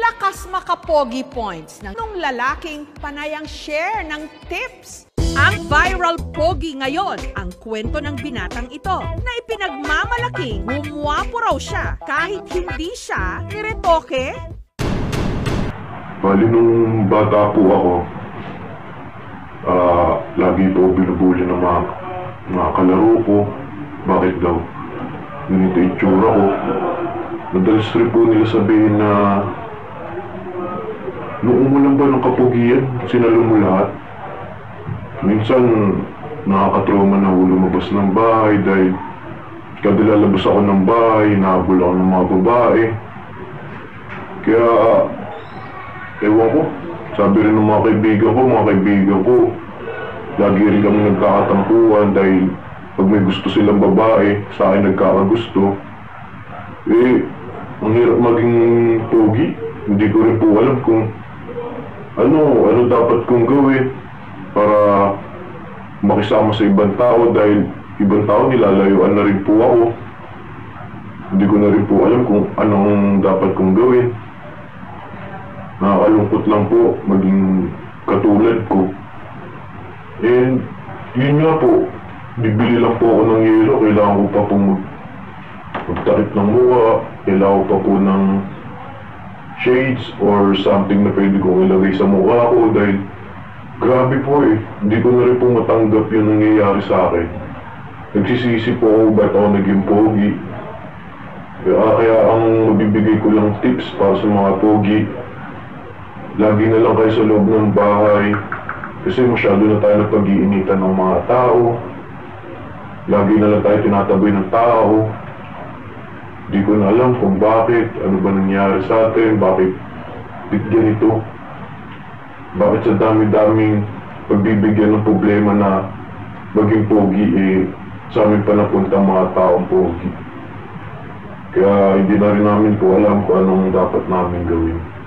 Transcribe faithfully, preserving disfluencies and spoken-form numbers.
Malakas maka-pogi points ng nung lalaking panayang share ng tips. Ang viral pogi ngayon, ang kwento ng binatang ito na ipinagmamalaking gumwapo raw siya kahit hindi siya niretoke. Bali nung bata po ako, uh, lagi po binubuli ng mga, mga kalaro ko. Bakit daw? Ganito itsura ko. Madalas rin po nila sabihin na noong mo lang ba ng kapugian, sinalo mo lahat? Minsan, nakakatrauma na ako lumabas ng bahay dahil kada lalabas ako ng bahay, nahabol ako ng mga babae. Kaya, ewan ko, sabi rin ng mga kaibigan ko, mga kaibigan ko, lagi rin kami nagkakatampuhan dahil pag may gusto silang babae, sa akin nagkakagusto. Eh, ang hirap maging pogi. Hindi ko rin po alam kung ano, ano dapat kong gawin para makisama sa ibang tao dahil ibang tao nilalayuan na rin po ako. Hindi ko na rin po alam kung anong dapat kong gawin. Nakakalungkot lang po maging katulad ko. And yun nga po, bibili lang po ako ng yelo, kailangan ko pa pong magtakip ng mukha, kailangan ko pa po ng shades or something na pwede kong ilagay sa mukha ko dahil grabe po eh, hindi ko na rin po matanggap yung nangyayari sa akin. Nagsisisi po ako ba't ako naging pogi. Kaya, kaya ang mabibigay ko lang tips para sa mga pogi, lagi na lang kayo sa loob ng bahay kasi masyado na tayo napag-iinitan ng mga tao. Lagi na lang tayo tinataboy ng tao. Di ko na alam kung bakit, ano ba nangyari sa atin, bakit bit ganito. Bakit sa dami-daming pagbibigyan ng problema na maging pogi, eh, sa amin pa napunta mga taong pogi. Kaya hindi na rin namin po alam kung anong dapat namin gawin.